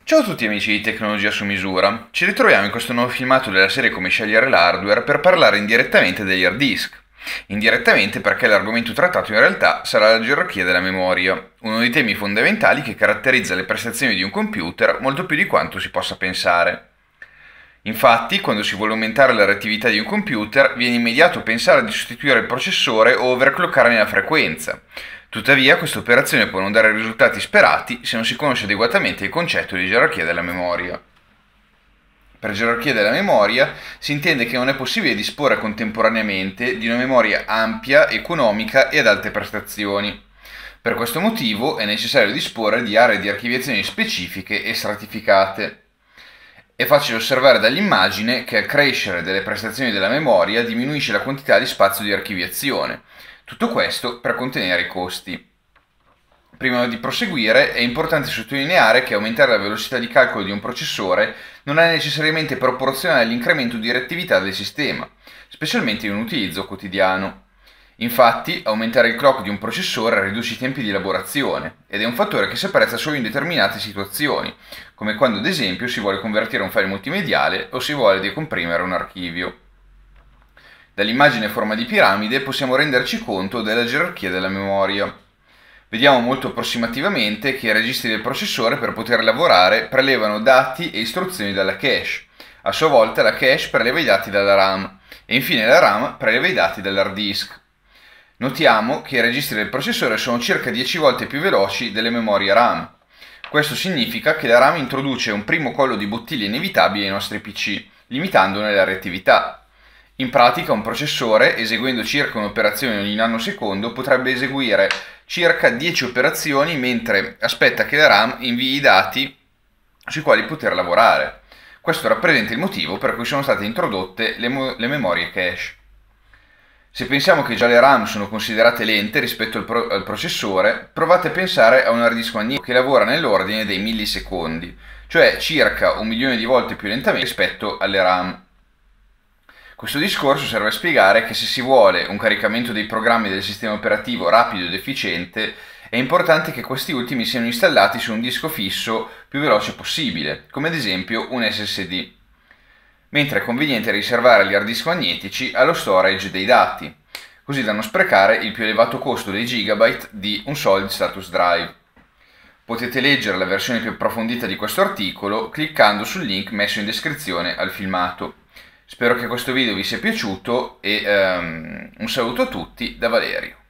Ciao a tutti amici di Tecnologia su misura, ci ritroviamo in questo nuovo filmato della serie Come scegliere l'hardware per parlare indirettamente degli hard disk. Indirettamente perché l'argomento trattato in realtà sarà la gerarchia della memoria, uno dei temi fondamentali che caratterizza le prestazioni di un computer molto più di quanto si possa pensare. Infatti, quando si vuole aumentare la reattività di un computer, viene immediato pensare di sostituire il processore o overclockarne la frequenza. Tuttavia, questa operazione può non dare i risultati sperati se non si conosce adeguatamente il concetto di gerarchia della memoria. Per gerarchia della memoria si intende che non è possibile disporre contemporaneamente di una memoria ampia, economica e ad alte prestazioni. Per questo motivo è necessario disporre di aree di archiviazione specifiche e stratificate. È facile osservare dall'immagine che al crescere delle prestazioni della memoria diminuisce la quantità di spazio di archiviazione. Tutto questo per contenere i costi. Prima di proseguire è importante sottolineare che aumentare la velocità di calcolo di un processore non è necessariamente proporzionale all'incremento di reattività del sistema, specialmente in un utilizzo quotidiano. Infatti, aumentare il clock di un processore riduce i tempi di elaborazione ed è un fattore che si apprezza solo in determinate situazioni, come quando ad esempio si vuole convertire un file multimediale o si vuole decomprimere un archivio. Dall'immagine a forma di piramide possiamo renderci conto della gerarchia della memoria. Vediamo molto approssimativamente che i registri del processore per poter lavorare prelevano dati e istruzioni dalla cache. A sua volta la cache preleva i dati dalla RAM e infine la RAM preleva i dati dall'hard disk. Notiamo che i registri del processore sono circa 10 volte più veloci delle memorie RAM. Questo significa che la RAM introduce un primo collo di bottiglia inevitabile ai nostri PC, limitandone la reattività. In pratica un processore, eseguendo circa un'operazione ogni nanosecondo, potrebbe eseguire circa 10 operazioni mentre aspetta che la RAM invii i dati sui quali poter lavorare. Questo rappresenta il motivo per cui sono state introdotte le memorie cache. Se pensiamo che già le RAM sono considerate lente rispetto al processore, provate a pensare a un hard disk magnetico che lavora nell'ordine dei millisecondi, cioè circa 1 milione di volte più lentamente rispetto alle RAM. Questo discorso serve a spiegare che se si vuole un caricamento dei programmi del sistema operativo rapido ed efficiente, è importante che questi ultimi siano installati su un disco fisso più veloce possibile, come ad esempio un SSD, mentre è conveniente riservare gli hard disk magnetici allo storage dei dati, così da non sprecare il più elevato costo dei gigabyte di un solid status drive. Potete leggere la versione più approfondita di questo articolo cliccando sul link messo in descrizione al filmato. Spero che questo video vi sia piaciuto e un saluto a tutti da Valerio.